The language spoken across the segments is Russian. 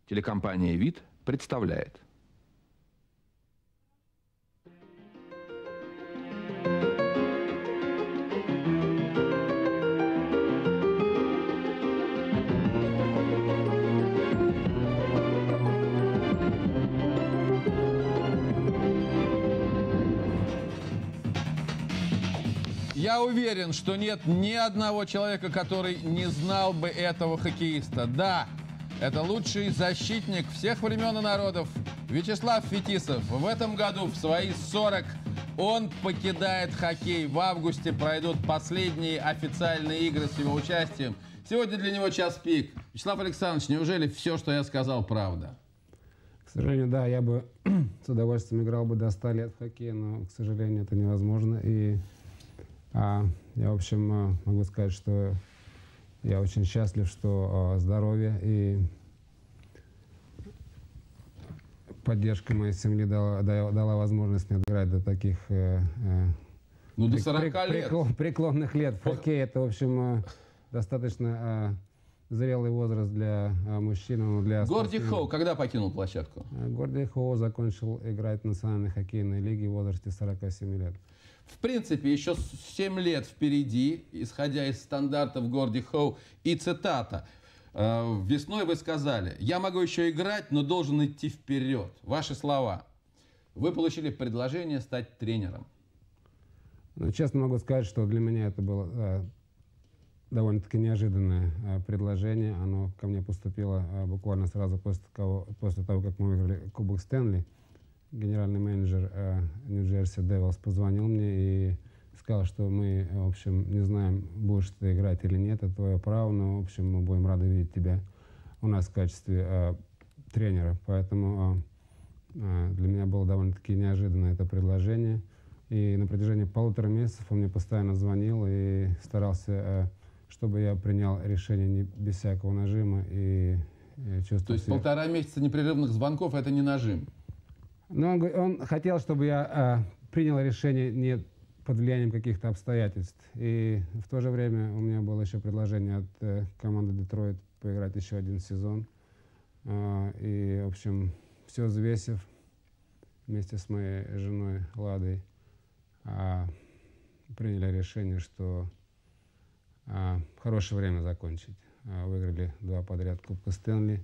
Телекомпания «Вид» представляет. Я уверен, что нет ни одного человека, который не знал бы этого хоккеиста. Да, это лучший защитник всех времен и народов. Вячеслав Фетисов. В этом году, в свои 40, он покидает хоккей. В августе пройдут последние официальные игры с его участием. Сегодня для него час пик. Вячеслав Александрович, неужели все, что я сказал, правда? К сожалению, да, я бы с удовольствием играл бы до 100 лет в хоккей, но, к сожалению, это невозможно. И я, в общем, могу сказать, что я очень счастлив, что здоровье и поддержка моей семьи дала возможность мне играть до таких до 40 лет. Преклонных лет. В хоккее это, в общем, достаточно зрелый возраст для мужчин. Горди Хоу когда покинул площадку? Горди Хоу закончил играть в национальной хоккейной лиге в возрасте 47 лет. В принципе, еще 7 лет впереди, исходя из стандартов Горди Хоу. И цитата. Весной вы сказали: «Я могу еще играть, но должен идти вперед». Ваши слова. Вы получили предложение стать тренером. Ну, честно могу сказать, что для меня это было довольно-таки неожиданное предложение. Оно ко мне поступило буквально сразу после того, как мы выиграли Кубок Стэнли. Генеральный менеджер Нью-Джерси Девилс позвонил мне и сказал, что мы, в общем, не знаем, будешь ты играть или нет, это твое право, но, в общем, мы будем рады видеть тебя у нас в качестве тренера. Поэтому для меня было довольно-таки неожиданно это предложение. И на протяжении 1,5 месяцев он мне постоянно звонил и старался, чтобы я принял решение без всякого нажима. И то есть 1,5 месяца непрерывных звонков — это не нажим? Но он хотел, чтобы я принял решение не под влиянием каких-то обстоятельств. И в то же время у меня было еще предложение от команды Детройт поиграть еще 1 сезон. И, в общем, все взвесив вместе с моей женой Ладой, приняли решение, что хорошее время закончить. Выиграли 2 подряд Кубка Стэнли.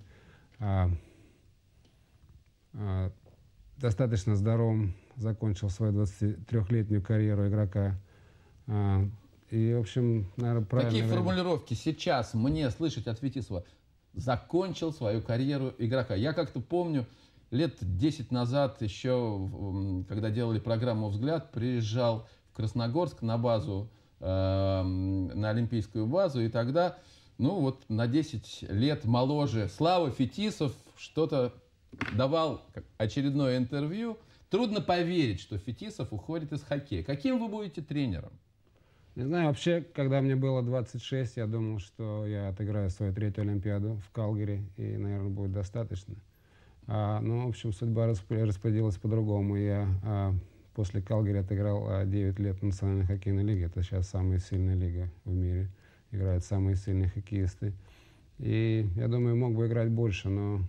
Достаточно здоровым закончил свою 23-летнюю карьеру игрока. И, в общем, наверное, правильно... Такие формулировки сейчас мне слышать от Фетисова: закончил свою карьеру игрока. Я как-то помню, лет 10 назад еще, когда делали программу «Взгляд», приезжал в Красногорск на базу, на Олимпийскую базу, и тогда, ну вот, на 10 лет моложе Слава Фетисов что-то давал очередное интервью. Трудно поверить, что Фетисов уходит из хоккея. Каким вы будете тренером? Не знаю, вообще, когда мне было 26, я думал, что я отыграю свою 3-ю Олимпиаду в Калгари, и, наверное, будет достаточно. Но, в общем, судьба распорядилась по-другому. Я после Калгари отыграл 9 лет в национальной хоккейной лиге. Это сейчас самая сильная лига в мире. Играют самые сильные хоккеисты. И, я думаю, мог бы играть больше, но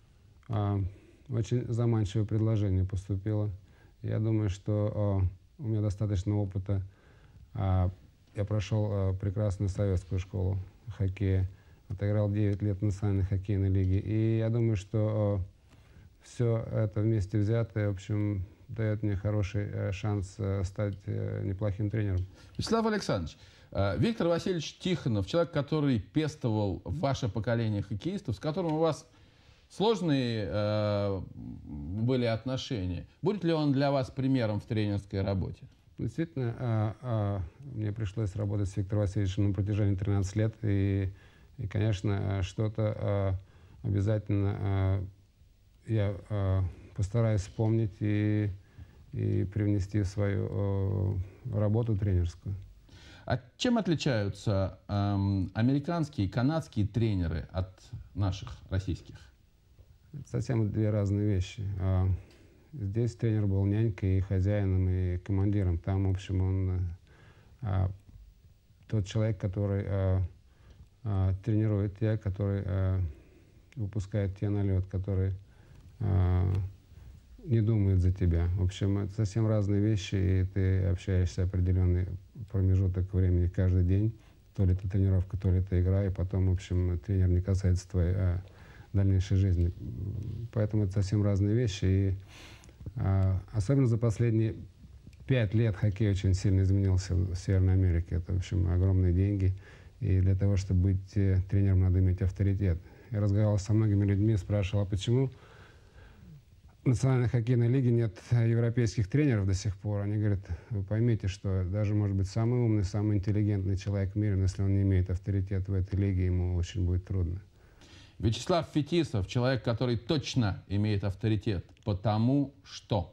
очень заманчивое предложение поступило. Я думаю, что у меня достаточно опыта. Я прошел прекрасную советскую школу хоккея, отыграл 9 лет в национальной хоккейной лиге. И я думаю, что все это вместе взятое, в общем, дает мне хороший шанс стать неплохим тренером. Вячеслав Александрович, Виктор Васильевич Тихонов, человек, который пестовал ваше поколение хоккеистов, с которым у вас сложные были отношения. Будет ли он для вас примером в тренерской работе? Действительно, мне пришлось работать с Виктором Васильевичем на протяжении 13 лет. И конечно, что-то обязательно я постараюсь вспомнить и привнести в свою работу тренерскую. А чем отличаются американские и канадские тренеры от наших российских? Это совсем 2 разные вещи. Здесь тренер был нянькой, и хозяином, и командиром. Там, в общем, он тот человек, который тренирует тебя, который выпускает те на лед, который не думает за тебя. В общем, это совсем разные вещи, и ты общаешься определенный промежуток времени каждый день. То ли это тренировка, то ли это игра, и потом, в общем, тренер не касается твоей дальнейшей жизни. Поэтому это совсем разные вещи. И особенно за последние 5 лет хоккей очень сильно изменился в Северной Америке. Это, в общем, огромные деньги. И для того, чтобы быть тренером, надо иметь авторитет. Я разговаривал со многими людьми, спрашивал, а почему в Национальной хоккейной лиге нет европейских тренеров до сих пор? Они говорят, вы поймите, что даже, может быть, самый умный, самый интеллигентный человек в мире, но если он не имеет авторитет в этой лиге, ему очень будет трудно. Вячеслав Фетисов, человек, который точно имеет авторитет, потому что...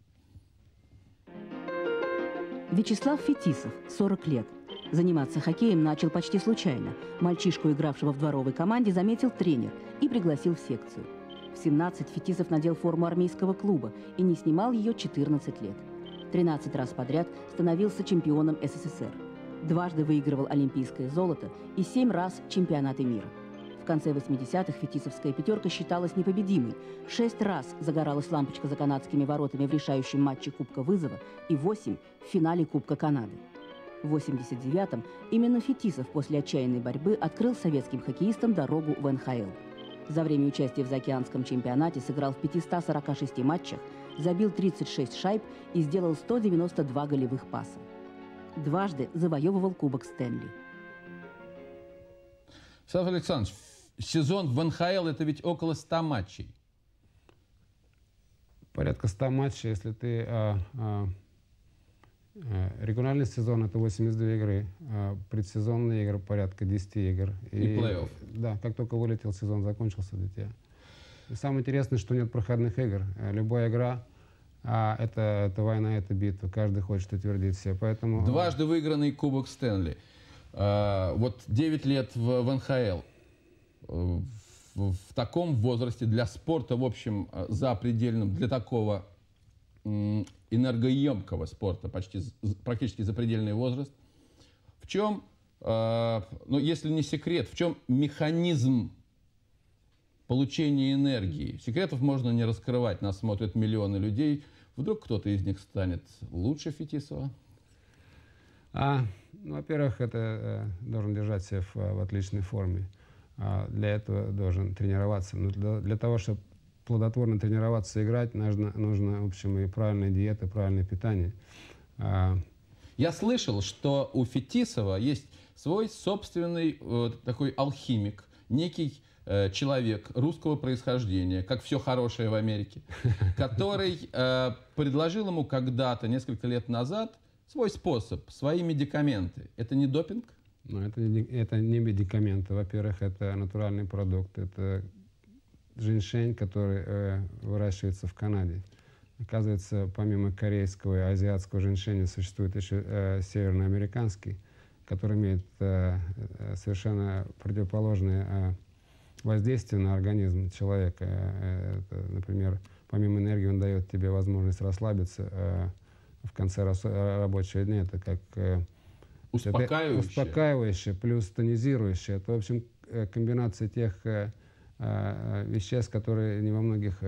Вячеслав Фетисов, 40 лет. Заниматься хоккеем начал почти случайно. Мальчишку, игравшего в дворовой команде, заметил тренер и пригласил в секцию. В 17 Фетисов надел форму армейского клуба и не снимал ее 14 лет. 13 раз подряд становился чемпионом СССР. Дважды выигрывал олимпийское золото и 7 раз чемпионаты мира. В конце 80-х фетисовская пятерка считалась непобедимой. 6 раз загоралась лампочка за канадскими воротами в решающем матче Кубка Вызова и 8 в финале Кубка Канады. В 89-м именно Фетисов после отчаянной борьбы открыл советским хоккеистам дорогу в НХЛ. За время участия в заокеанском чемпионате сыграл в 546 матчах, забил 36 шайб и сделал 192 голевых паса. Дважды завоевывал Кубок Стэнли. Вячеслав Александрович, сезон в НХЛ – это ведь около 100 матчей. Порядка 100 матчей, если ты... регулярный сезон – это 82 игры, предсезонные игры – порядка 10 игр. И плей-офф. Да, как только вылетел сезон, закончился для тебя. И самое интересное, что нет проходных игр. Любая игра это война, это битва. Каждый хочет утвердить себя. Поэтому... Дважды выигранный Кубок Стэнли. Вот 9 лет в НХЛ. В таком возрасте для спорта, в общем, запредельном, для такого энергоемкого спорта, практически запредельный возраст. В чем, ну, если не секрет, в чем механизм получения энергии? Секретов можно не раскрывать, нас смотрят миллионы людей. Вдруг кто-то из них станет лучше Фетисова? Ну, во-первых, это должен держать себя в отличной форме. Для этого должен тренироваться. Но для того, чтобы плодотворно тренироваться и играть, нужно, в общем, и правильная диета, и правильное питание. Я слышал, что у Фетисова есть свой собственный такой алхимик, некий человек русского происхождения, как все хорошее в Америке, который предложил ему когда-то, несколько лет назад, свой способ, свои медикаменты. Это не допинг? Но это не медикаменты. Во-первых, это натуральный продукт. Это женьшень, который выращивается в Канаде. Оказывается, помимо корейского и азиатского женьшеня существует еще северноамериканский, который имеет совершенно противоположное воздействие на организм человека. Это, например, помимо энергии он дает тебе возможность расслабиться в конце рабочего дня. Это как успокаивающее плюс тонизирующее. Это, в общем, комбинация тех веществ, которые не во многих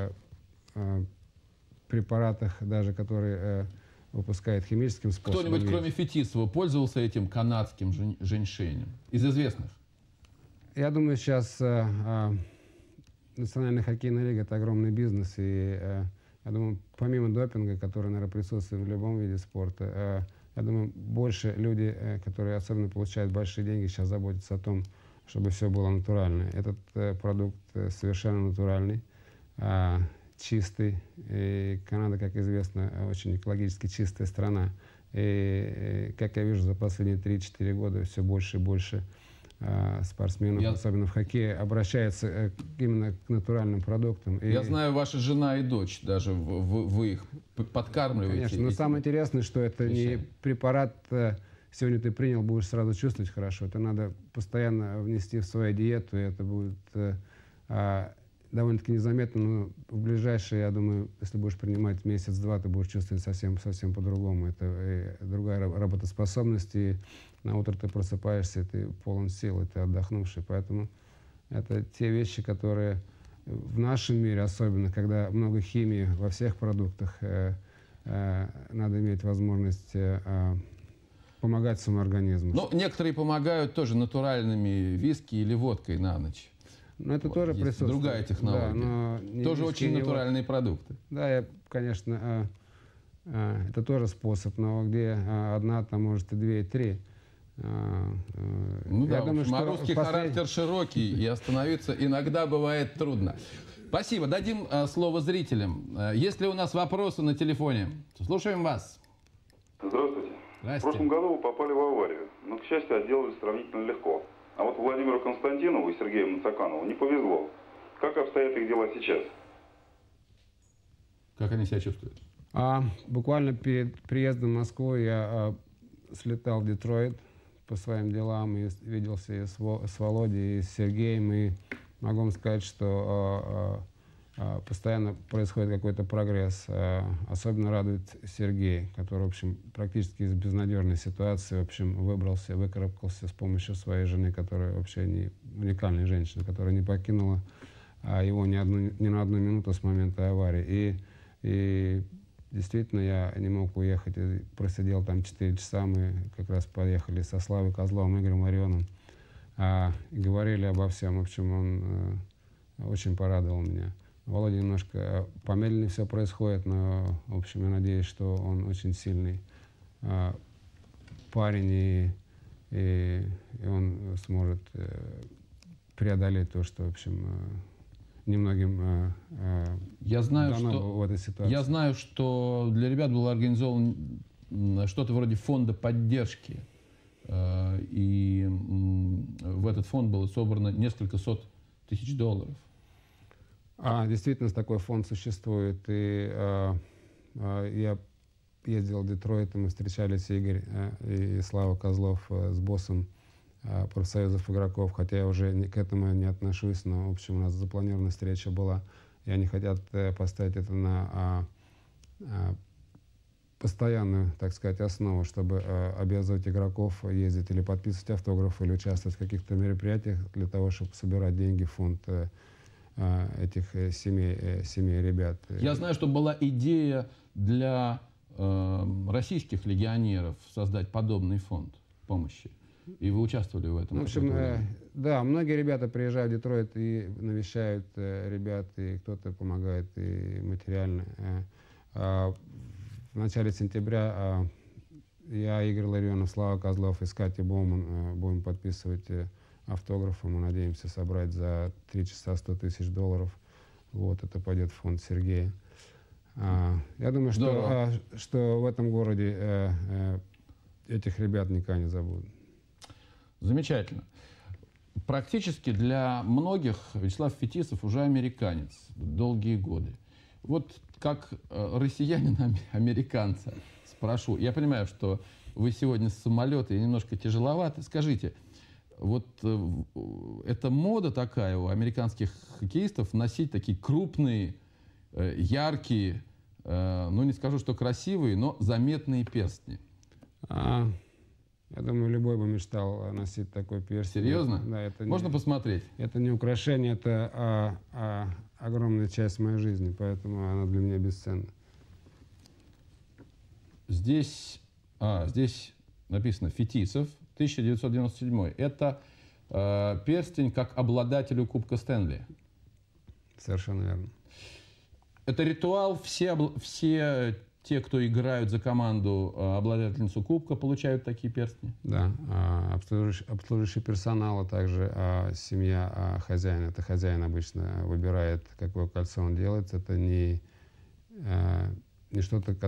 препаратах, даже которые выпускают химическим способом. Кто-нибудь, кроме Фетисова, пользовался этим канадским женьшенем? Из известных? Я думаю, сейчас Национальная хоккейная лига – это огромный бизнес. И я думаю, помимо допинга, который, наверное, присутствует в любом виде спорта, я думаю, больше люди, которые особенно получают большие деньги, сейчас заботятся о том, чтобы все было натурально. Этот продукт совершенно натуральный, чистый. И Канада, как известно, очень экологически чистая страна. И, как я вижу, за последние 3-4 года все больше и больше спортсменов, особенно в хоккее, обращаются именно к натуральным продуктам. Я знаю, ваша жена и дочь, даже вы их подкармливаете. Конечно, но самое интересное, что это не препарат, сегодня ты принял, будешь сразу чувствовать хорошо. Это надо постоянно внести в свою диету, и это будет довольно-таки незаметно, но в ближайшие, я думаю, если будешь принимать месяц-два, ты будешь чувствовать совсем по-другому. Это другая работоспособность, и на утро ты просыпаешься, ты полон сил, и ты отдохнувший. Поэтому Это те вещи, которые в нашем мире, особенно когда много химии во всех продуктах, надо иметь возможность помогать своему организму. Ну, некоторые помогают тоже натуральными виски или водкой на ночь. Но это Вот, тоже есть присутствует. другая технология. Да, но не тоже виски, очень не натуральные продукты. Да, конечно, это тоже способ, но где одна, там может и две, и три. Ну да, думаю, в общем, русский характер широкий, и остановиться иногда бывает трудно. Спасибо. Дадим слово зрителям. Есть ли у нас вопросы на телефоне? Слушаем вас. Здравствуйте. Здрасте. В прошлом году вы попали в аварию, но, к счастью, отделались сравнительно легко. А вот Владимиру Константинову и Сергею Мацаканову не повезло. Как обстоят их дела сейчас? Как они себя чувствуют? Буквально перед приездом в Москву я слетал в Детройт по своим делам и виделся и с Володей, и с Сергеем. И могу вам сказать, что постоянно происходит какой-то прогресс. Особенно радует Сергей, который, в общем, практически из безнадежной ситуации, в общем, выбрался, выкарабкался с помощью своей жены, которая вообще не уникальная женщина, которая не покинула его ни на одну минуту с момента аварии. И действительно, я не мог уехать, и просидел там 4 часа. Мы как раз поехали со Славой Козловым, Игорем Ларионовым, и говорили обо всем. В общем, он очень порадовал меня. Володя немножко помедленнее все происходит, но, в общем, я надеюсь, что он очень сильный парень, и он сможет преодолеть то, что, в общем, немногим Я знаю, дано в этой ситуации. Я знаю, что для ребят было организовано что-то вроде фонда поддержки. И в этот фонд было собрано несколько сот тысяч долларов. Действительно, такой фонд существует. И я ездил в Детройт, и мы встречались, Игорь и Слава Козлов, с боссом профсоюзов игроков, хотя я уже к этому не отношусь, но, в общем, у нас запланированная встреча была. И они хотят поставить это на постоянную, так сказать, основу, чтобы обязывать игроков ездить или подписывать автографы, или участвовать в каких-то мероприятиях для того, чтобы собирать деньги в фонд этих семей ребят. Я знаю, что была идея для российских легионеров создать подобный фонд помощи. И вы участвовали в этом? В общем, да, многие ребята приезжают в Детройт и навещают ребят, и кто-то помогает и материально. В начале сентября я, Игорь Ларионов, Слава Козлов и Катя Боуман будем подписывать автографы. Мы надеемся собрать за 3 часа 100 тысяч долларов. Вот, это пойдет в фонд Сергея. Я думаю, что в этом городе этих ребят никогда не забудут. Замечательно. Практически для многих Вячеслав Фетисов уже американец долгие годы. Вот как россиянина-американца спрошу. Я понимаю, что вы сегодня с самолета и немножко тяжеловато. Скажите, вот это мода такая у американских хоккеистов носить такие крупные, яркие, ну не скажу, что красивые, но заметные перстни. Я думаю, любой бы мечтал носить такой перстень. Серьезно? Да, это можно посмотреть? Это не украшение, это огромная часть моей жизни, поэтому она для меня бесценна. Здесь написано Фетисов, 1997. Это перстень как обладателю Кубка Стэнли. Совершенно верно. Это ритуал. Все те, кто играют за команду обладательницу Кубка, получают такие перстни? Да. Обслуживающий персонал, а также семья хозяина. Это хозяин обычно выбирает, какое кольцо он делает. Это не что-то,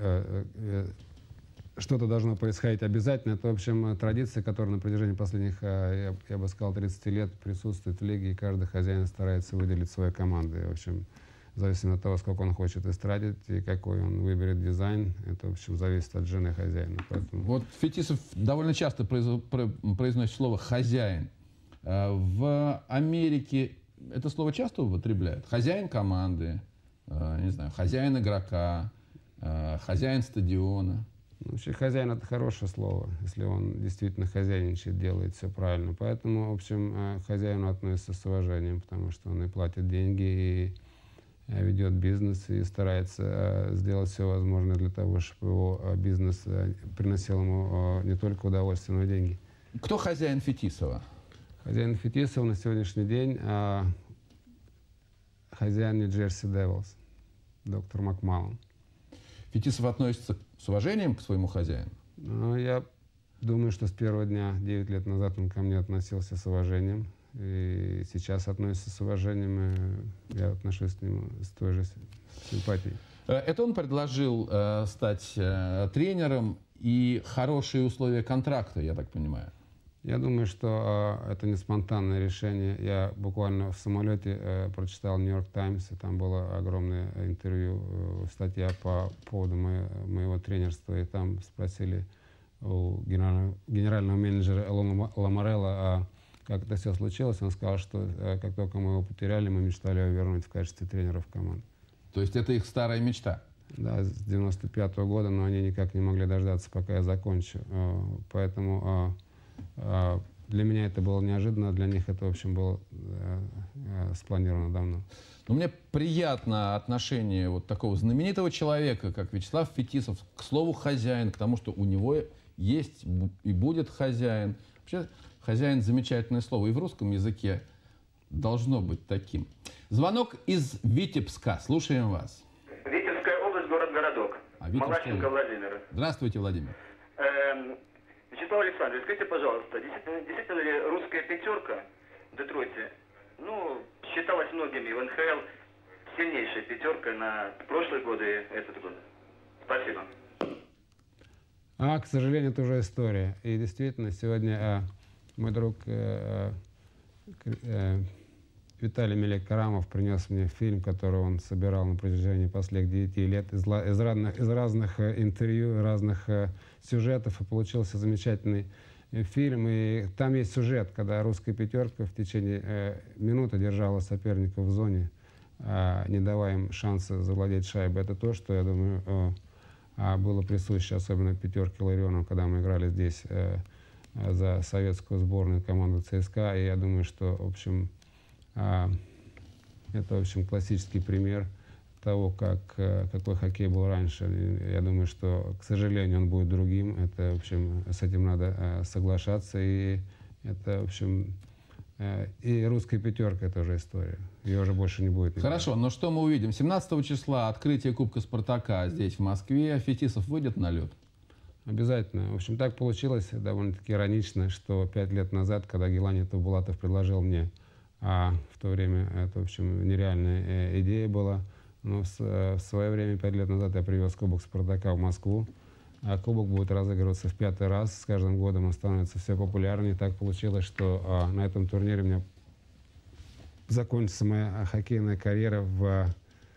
что-то должно происходить обязательно. Это, в общем, традиция, которая на протяжении последних, я бы сказал, 30 лет присутствует в лиге, и каждый хозяин старается выделить свою команду. В общем, в зависимости от того, сколько он хочет истратить и какой он выберет дизайн, это, в общем, зависит от жены хозяина. Поэтому... Вот Фетисов довольно часто произносит слово «хозяин». В Америке это слово часто употребляют? Хозяин команды, не знаю, хозяин игрока, хозяин стадиона. Вообще хозяин — это хорошее слово, если он действительно хозяйничает, делает все правильно. Поэтому, в общем, к хозяину относится с уважением, потому что он и платит деньги, и ведет бизнес, и старается сделать все возможное для того, чтобы его бизнес приносил ему не только удовольствие, но и деньги. Кто хозяин Фетисова? Хозяин Фетисова на сегодняшний день хозяин Нью-Джерси Девилс, доктор Макмаллан. Фетисов относится с уважением к своему хозяину? Ну, я думаю, что с первого дня, 9 лет назад, он ко мне относился с уважением. И сейчас относится с уважением, и я отношусь к нему с той же симпатией. Это он предложил стать тренером и хорошие условия контракта, я так понимаю? Я думаю, что это не спонтанное решение. Я буквально в самолете прочитал «Нью-Йорк Таймс», и там было огромное интервью, статья по поводу моего тренерства, и там спросили у генерального менеджера Ламорелла, как это все случилось. Он сказал, что как только мы его потеряли, мы мечтали его вернуть в качестве тренера в команду. То есть это их старая мечта? Да, с 95-го года, но они никак не могли дождаться, пока я закончу. Поэтому для меня это было неожиданно, для них это, в общем, было спланировано давно. Но мне приятно отношение вот такого знаменитого человека, как Вячеслав Фетисов, к слову «хозяин», к тому, что у него есть и будет хозяин. Вообще, хозяин — замечательное слово, и в русском языке должно быть таким. Звонок из Витебска. Слушаем вас. Витебская область, город-городок. Малащенко Владимир. Здравствуйте, Владимир. Вячеслав Александрович, скажите, пожалуйста, действительно ли русская пятерка в Детройте, считалась многими в НХЛ сильнейшей пятеркой на прошлые годы и этот год? Спасибо. К сожалению, это уже история. И действительно, сегодня мой друг Виталий Мелек-Карамов принес мне фильм, который он собирал на протяжении последних 9 лет из разных интервью, разных сюжетов, и получился замечательный фильм. И там есть сюжет, когда русская пятерка в течение минуты держала соперников в зоне, не давая им шанса завладеть шайбой. Это то, что, я думаю, было присуще особенно пятерке Ларионов, когда мы играли здесь за советскую сборную команду ЦСКА. И я думаю, что, в общем, это, в общем, классический пример того, какой хоккей был раньше. И я думаю, что, к сожалению, он будет другим. Это, в общем, с этим надо соглашаться. И это, в общем, и русская пятерка — это уже история. Ее уже больше не будет никогда. Хорошо, но что мы увидим? 17 числа открытие Кубка Спартака здесь, в Москве. Фетисов выйдет на лед? Обязательно. В общем, так получилось довольно-таки иронично, что 5 лет назад, когда Гелани Тавбулатов предложил мне, в то время это, в общем, нереальная идея была, но в свое время, 5 лет назад, я привез Кубок Спартака в Москву. Кубок будет разыгрываться в 5-й раз. С каждым годом он становится все популярнее. Так получилось, что на этом турнире у меня закончится моя хоккейная карьера в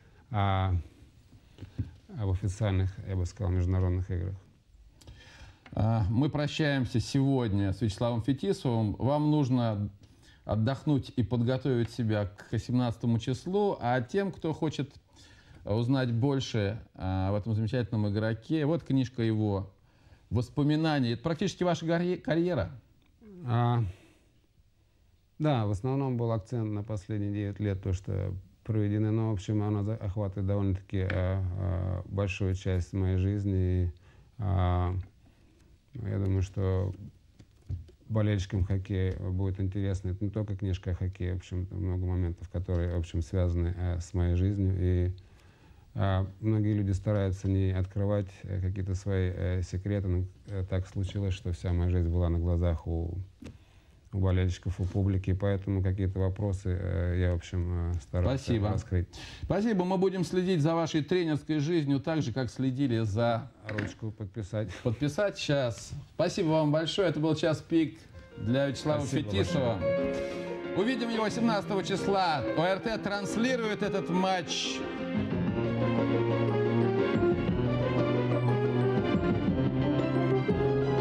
официальных, я бы сказал, международных играх. Мы прощаемся сегодня с Вячеславом Фетисовым. Вам нужно отдохнуть и подготовить себя к 17 числу. А тем, кто хочет узнать больше об этом замечательном игроке, вот книжка его воспоминаний. Это практически ваша карьера? Да, в основном был акцент на последние 9 лет, то, что проведены. Но, в общем, она охватывает довольно-таки большую часть моей жизни. И, я думаю, что болельщикам хоккея будет интересно. Это не только книжка о хоккее, в общем, много моментов, которые, в общем, связаны с моей жизнью. И многие люди стараются не открывать какие-то свои секреты, но так случилось, что вся моя жизнь была на глазах у болельщиков, у публики, поэтому какие-то вопросы я, в общем, старался раскрыть. Спасибо. Мы будем следить за вашей тренерской жизнью так же, как следили за... Ручку подписать. Подписать сейчас. Спасибо вам большое. Это был «Час пик» для Вячеслава Фетисова. Увидим его 17 числа. ОРТ транслирует этот матч.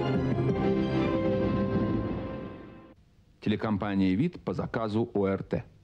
Телекомпания «Вид» по заказу ОРТ.